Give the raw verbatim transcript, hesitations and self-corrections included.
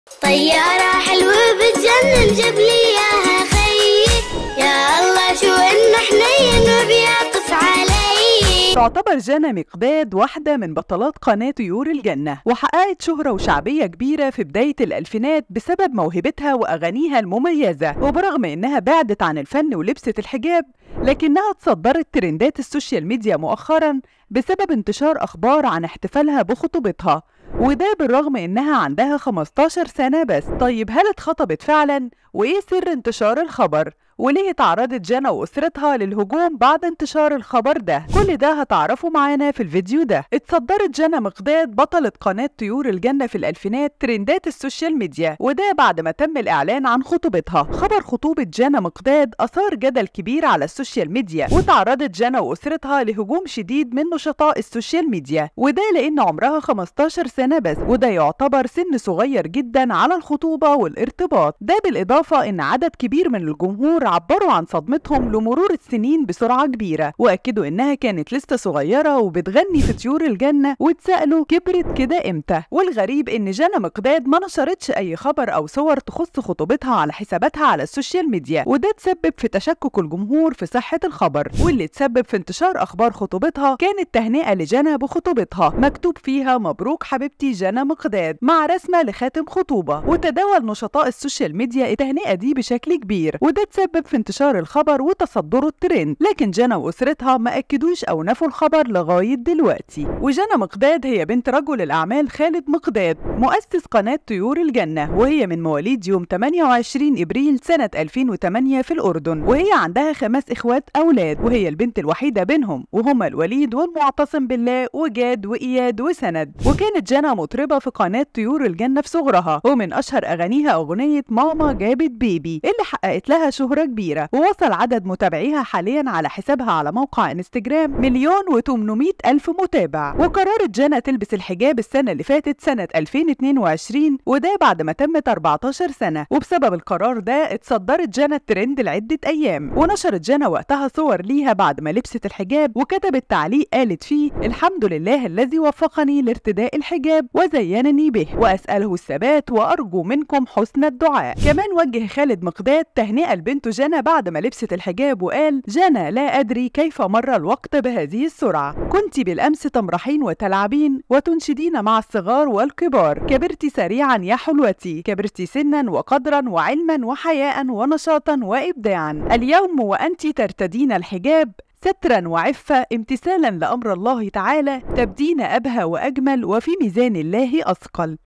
طيارة حلوة بتجنن جاب لي اياها خيي، يا الله شو انه حنين وبيعطف علي. تعتبر جنى مقداد واحدة من بطلات قناة طيور الجنة، وحققت شهرة وشعبية كبيرة في بداية الألفينات بسبب موهبتها وأغانيها المميزة. وبرغم إنها بعدت عن الفن ولبست الحجاب، لكنها تصدرت ترندات السوشيال ميديا مؤخرا بسبب انتشار أخبار عن احتفالها بخطوبتها، وده بالرغم إنها عندها خمستاشر سنة بس. طيب هل اتخطبت فعلا؟ وإيه سر انتشار الخبر؟ وليه تعرضت جنى وأسرتها للهجوم بعد انتشار الخبر ده؟ كل ده هتعرفوا معانا في الفيديو ده. اتصدرت جنى مقداد بطلة قناة طيور الجنة في الألفينات ترندات السوشيال ميديا، وده بعد ما تم الإعلان عن خطوبتها. خبر خطوبة جنى مقداد أثار جدل كبير على السوشيال ميديا، وتعرضت جنى وأسرتها لهجوم شديد من نشطاء السوشيال ميديا، وده لأن عمرها خمستاشر سنة بس، وده يعتبر سن صغير جدا على الخطوبة والارتباط. ده بالإضافة إن عدد كبير من الجمهور عبروا عن صدمتهم لمرور السنين بسرعة كبيرة، وأكدوا إنها كانت لسه صغيرة وبتغني في طيور الجنة، واتسألوا كبرت كده إمتى؟ والغريب إن جنى مقداد ما نشرتش أي خبر أو صور تخص خطوبتها على حساباتها على السوشيال ميديا، وده تسبب في تشكك الجمهور في صحة الخبر. واللي تسبب في انتشار أخبار خطوبتها كانت تهنئة لجنى بخطوبتها مكتوب فيها مبروك حبيبتي جنى مقداد مع رسمة لخاتم خطوبة، وتداول نشطاء السوشيال ميديا التهنئة دي بشكل كبير، وده تسبب في انتشار الخبر وتصدره الترند. لكن جنى وأسرتها ما أكدوش أو نفوا الخبر لغاية دلوقتي. وجنى مقداد هي بنت رجل الأعمال خالد مقداد مؤسس قناة طيور الجنة، وهي من مواليد يوم تمانية وعشرين إبريل سنة ألفين وتمانية في الأردن، وهي عندها خمس إخوات أولاد، وهي البنت الوحيدة بينهم، وهما الوليد والمعتصم بالله وجاد وإياد وسند. وكانت جنى مطربة في قناة طيور الجنة في صغرها، ومن أشهر أغانيها أغنية ماما جابت بيبي اللي حققت لها شهرة كبيرة، ووصل عدد متابعيها حاليا على حسابها على موقع انستجرام مليون وتمنمية ألف متابع. وقررت جنى تلبس الحجاب السنة اللي فاتت سنة ألفين واتنين وعشرين، وده بعد ما تمت أربعتاشر سنة، وبسبب القرار ده اتصدرت جنى الترند لعدة أيام. ونشرت جنى وقتها صور ليها بعد ما لبست الحجاب، وكتبت تعليق قالت فيه: الحمد لله الذي وفقني لارتداء الحجاب وزينني به، وأسأله الثبات وأرجو منكم حسن الدعاء. كمان وجه خالد مقداد تهنئة لبنته جنى بعد ما لبست الحجاب وقال: جنى لا أدري كيف مر الوقت بهذه السرعة، كنت بالأمس تمرحين وتلعبين وتنشدين مع الصغار والكبار، كبرت سريعا يا حلوتي، كبرت سنا وقدرا وعلما وحياء ونشاطا وإبداعا، اليوم وأنت ترتدين الحجاب سترا وعفة امتثالا لأمر الله تعالى، تبدين أبهى وأجمل وفي ميزان الله أثقل.